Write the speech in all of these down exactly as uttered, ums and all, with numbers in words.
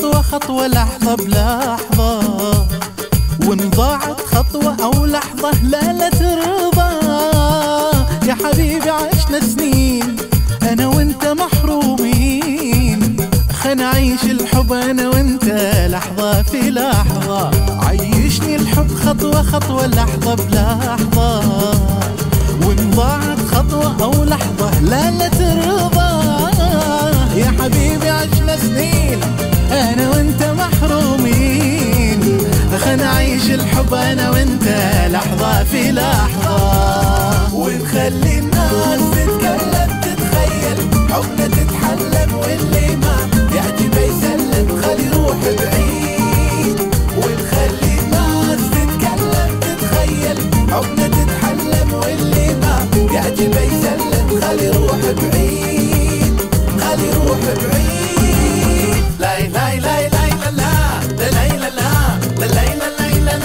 خطوة خطوة لحظة بلحظة، وإن ضاعت خطوة أو لحظة لا لا ترضى. يا حبيبي عشنا سنين أنا وإنت محرومين، خلنا نعيش الحب أنا وإنت لحظة في لحظة. عيشني الحب خطوة خطوة لحظة بلحظة، وإن ضاعت خطوة أو لحظة لا لا ترضى. يا حبيبي عشنا سنين أنا وإنت محرومين، خلنا نعيش الحب أنا وإنت لحظة في لحظة. ونخلي الناس تتكلم تتخيل حبنا تتحلم، واللي ما يعجبه يسلم خلي روح بعيد. ونخلي الناس تتكلم تتخيل حبنا تتحلم، واللي ما يعجبه يسلم خلي روح بعيد، خلي روح بعيد. لا لا لا لا لا لا لا لا لا لا لا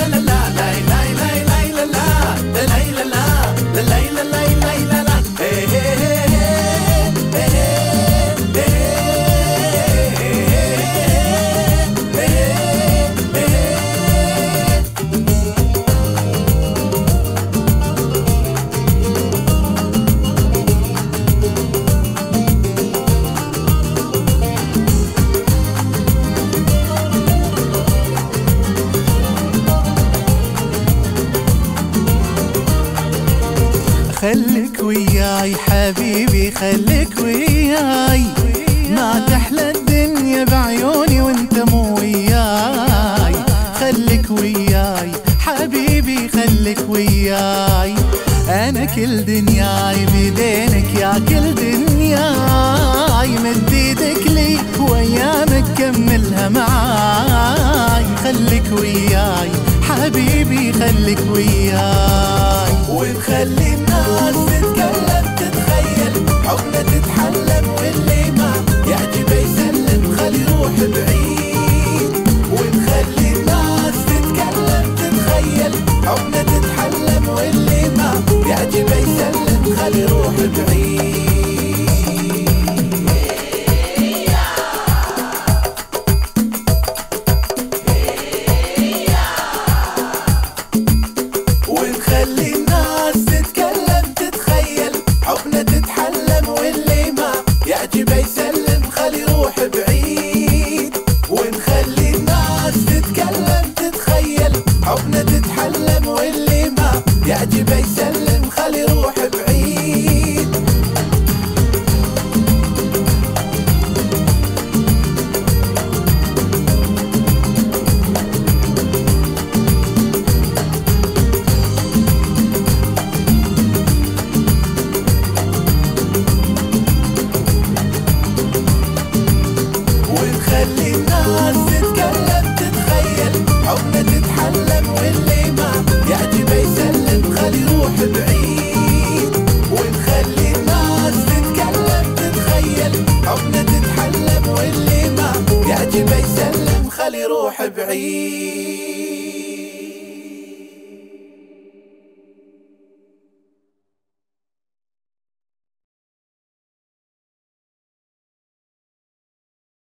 خليك وياي حبيبي خليك وياي، ما تحلى الدنيا بعيوني وانت مو وياي. خليك وياي حبيبي خليك وياي، انا كل دنياي بيدينك يا كل دنياي. مد ايدك لي وايامك كملها معاي. خليك وياي حبيبي خليك وياي. ونخلي الناس تتكلم تتخيل حبنا تتحلم، واللي ما يعجبه يسلم خلي روح بعيد. ونخلي الناس تتكلم تتخيل حبنا تتحلم، واللي ما يعجبه يسلم خلي روح بعيد. ونخلي الناس تتكلم تتخيل حبنا تتحلم، واللي ما يعجبه يسلم خلي روح بعيد. ونخلي الناس تتكلم تتخيل حبنا تتحلم، واللي ما يعجبه يسلم